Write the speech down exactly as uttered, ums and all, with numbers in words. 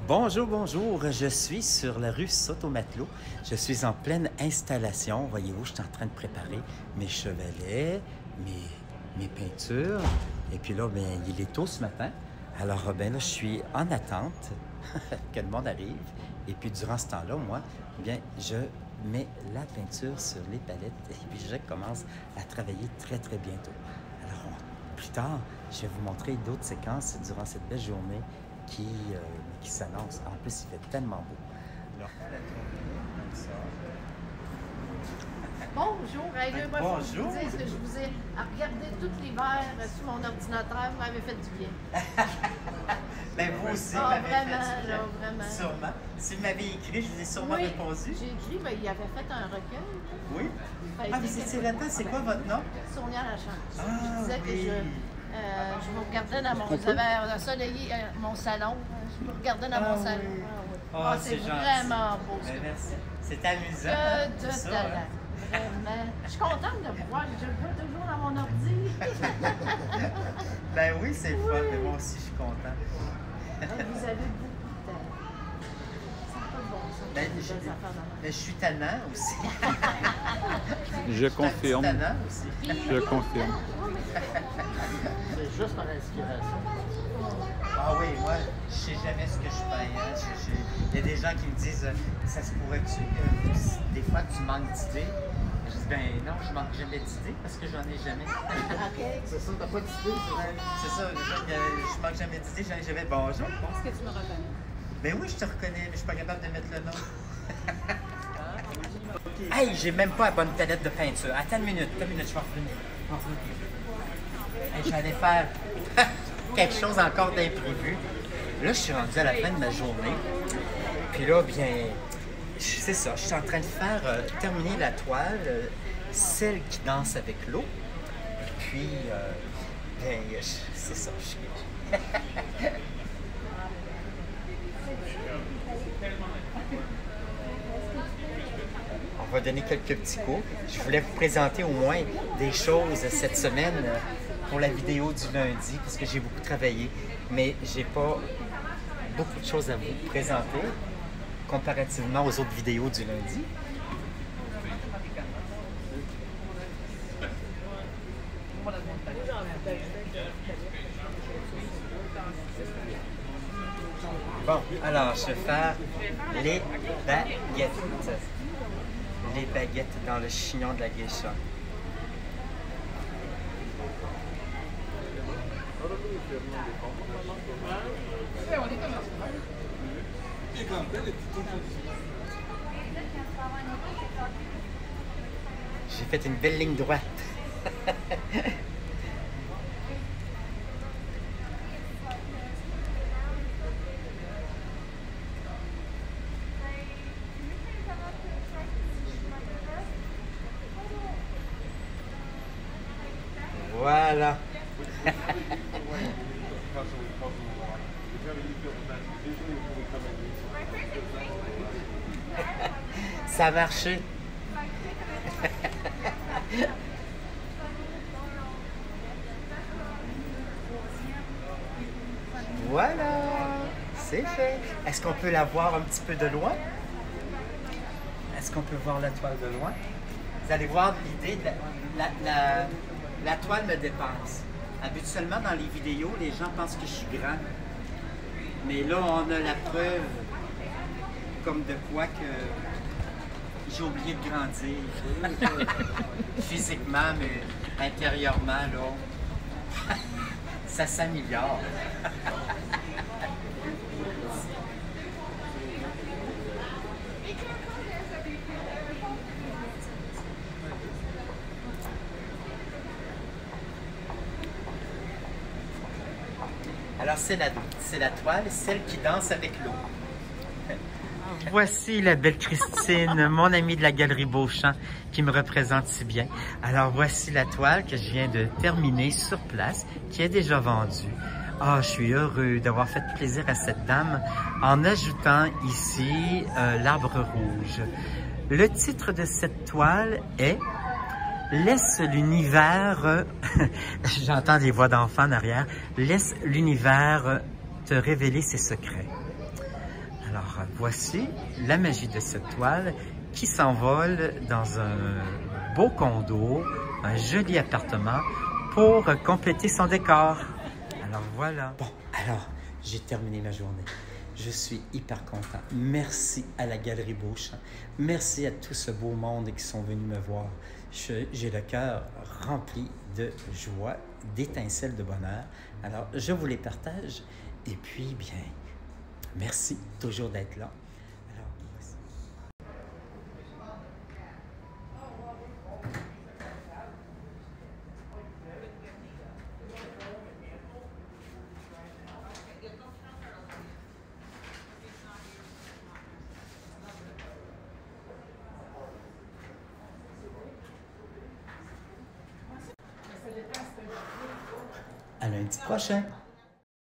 Bonjour, bonjour, je suis sur la rue Soto-Matelot. Je suis en pleine installation. Voyez-vous, je suis en train de préparer mes chevalets, mes, mes peintures. Et puis là, bien, il est tôt ce matin. Alors, bien là, je suis en attente que le monde arrive. Et puis, durant ce temps-là, moi, bien, je mets la peinture sur les palettes et puis je commence à travailler très, très bientôt. Alors, on, plus tard, je vais vous montrer d'autres séquences durant cette belle journée qui, euh, qui s'annonce. En plus, il fait tellement beau. Alors, la tournée, comme ça. Bonjour, hey, là, moi, Bonjour. faut que je vous dise que je vous ai regardé tout l'hiver sur mon ordinateur, vous m'avez fait du bien. Ben vous aussi, Ah, m'avez vraiment, fait du là, bien. vraiment. Sûrement. Si vous m'avez écrit, je vous ai sûrement Oui, répondu. j'ai écrit, ben, il avait fait un recueil. Oui. Fait Ah, que- vous étiez là-dedans, c'est quoi votre nom? Sonia Lachance. Ah, je disais oui. que je, euh, je vous regardais dans mon... J'avais ensoleillé euh, mon salon. Je vous regardais dans Ah, mon salon. oui. Ah, oui. Ah, Ah, c'est c'est gentil. vraiment beau. ce Ben, que merci. vous C'est amusant. faites. C'est Que de ça, talent. hein? Vraiment. Je suis contente de vous voir. Je le vois toujours dans mon ordi. Ben oui, c'est le fun, Oui. mais moi aussi, je suis content. Vous avez beaucoup de talent. Ça n'a pas de bon sens. Ben, des je, belles affaires dans la ben, je suis tannant aussi. Je Un confirme. petit tannant aussi. Je confirme. C'est juste par l'inspiration. Ah oui, moi, je sais jamais ce que je peins. Hein. Je- je- Il y a des gens qui me disent euh, ça se pourrait-tu que des fois tu manques d'idées? Je dis ben non, je manque jamais d'idées parce que j'en ai jamais. OK. C'est ça, t'as pas d'idée, Ouais, c'est ça, je, je manque jamais d'idées, j'en ai jamais. Bonjour. Est-ce que tu me reconnais? Ben oui, je te reconnais, mais je suis pas capable de mettre le nom. Hey, j'ai même pas la bonne palette de peinture. Attends une minute, attends une minute, je vais revenir. Je vais revenir. Hey, j'allais faire quelque chose encore d'imprévu. Là, je suis rendu à la fin de ma journée. Puis là, bien, c'est ça, je suis en train de faire euh, terminer la toile, euh, celle qui danse avec l'eau. Puis, euh, bien, je- c'est ça, je suis... On va donner quelques petits cours. Je voulais vous présenter au moins des choses cette semaine euh, pour la vidéo du lundi, parce que j'ai beaucoup travaillé, mais j'ai pas beaucoup de choses à vous présenter comparativement aux autres vidéos du lundi. Bon, alors je vais faire les baguettes. Les baguettes dans le chignon de la geisha. J'ai fait une belle ligne droite. Voilà. Ça a marché. Voilà, c'est fait. Est-ce qu'on peut la voir un petit peu de loin? Est-ce qu'on peut voir la toile de loin? Vous allez voir l'idée de la, la, la, la toile me dépasse. Habituellement, dans les vidéos, les gens pensent que je suis grand. Mais là, on a la preuve comme de quoi que j'ai oublié de grandir. Physiquement, mais intérieurement, là, ça s'améliore. Alors, c'est la, c'est la toile, celle qui danse avec l'eau. Voici la belle Christine, mon amie de la Galerie Beauchamp, qui me représente si bien. Alors, voici la toile que je viens de terminer sur place, qui est déjà vendue. Ah, je suis heureux d'avoir fait plaisir à cette dame en ajoutant ici euh, l'arbre rouge. Le titre de cette toile est « Laisse l'univers... » J'entends des voix d'enfants en arrière. « Laisse l'univers te révéler ses secrets. » Alors, voici la magie de cette toile qui s'envole dans un beau condo, un joli appartement pour compléter son décor. Alors, voilà. Bon, alors, j'ai terminé ma journée. Je suis hyper content. Merci à la Galerie Beauchamp. Merci à tout ce beau monde qui sont venus me voir. J'ai le cœur rempli de joie, d'étincelles de bonheur. Alors, je vous les partage. Et puis, bien, merci toujours d'être là. Alors, voici. À lundi prochain.